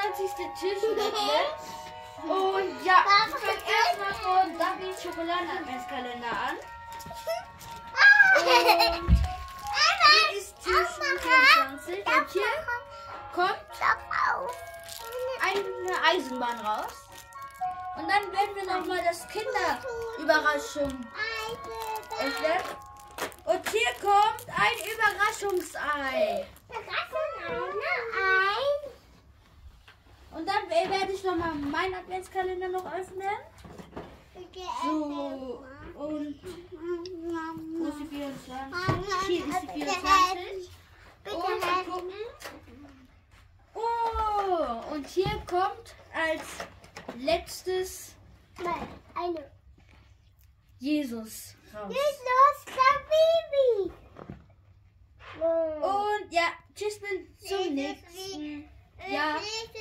24. Tisch öffnen. Und ja, ich fange erstmal von Davids Schokoladen-Adventskalender an. Und hier ist Tisch 24. Und hier kommt eine Eisenbahn raus. Und dann werden wir nochmal das Kinderüberraschung öffnen. Und hier kommt ein Überraschungsei. Und dann werde ich nochmal meinen Adventskalender noch öffnen. So, und wo ist die 24? Hier ist die 24. Und mal gucken. Oh, und hier kommt als letztes Jesus raus. Jesus, der Baby. Und ja, tschüss, bis zum nächsten. Ja.